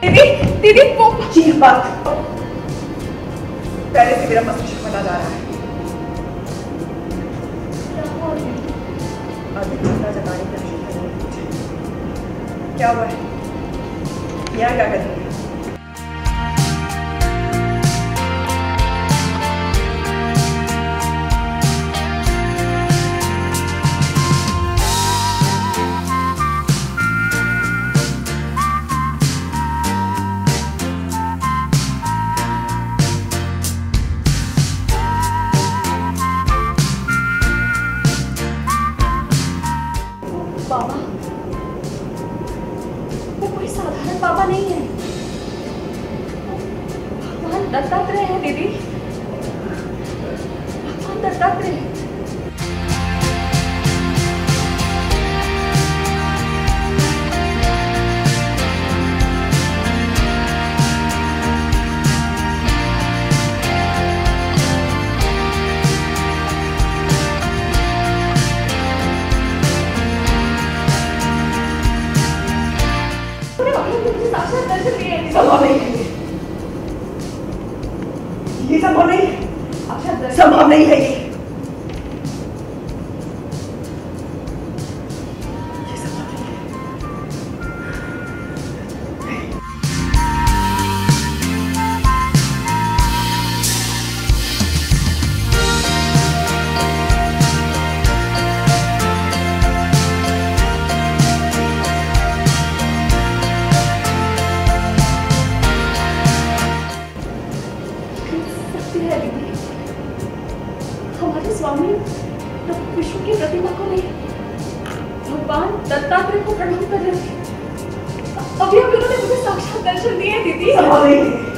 दीदी। दीदी वो चीख मत, पहले से मेरा मस्तिष्क फटा जा रहा है। अभी चिंता जताने की आवश्यकता नहीं। क्या हुआ है? यहाँ क्या कर रही है? बाबा, वो कोई साधारण बाबा नहीं है, भगवान दत्तात्रेय है दीदी, भगवान दत्तात्रेय। संभव नहीं है ये, संभव नहीं, संभव नहीं है ये। हमारे स्वामी विष्णु की प्रतिमा को नहीं, भगवान दत्तात्रेय को प्रणाम कर रहे थे। अभी अभी उन्होंने मुझे साक्षात दर्शन दिए दीदी। संभव नहीं है।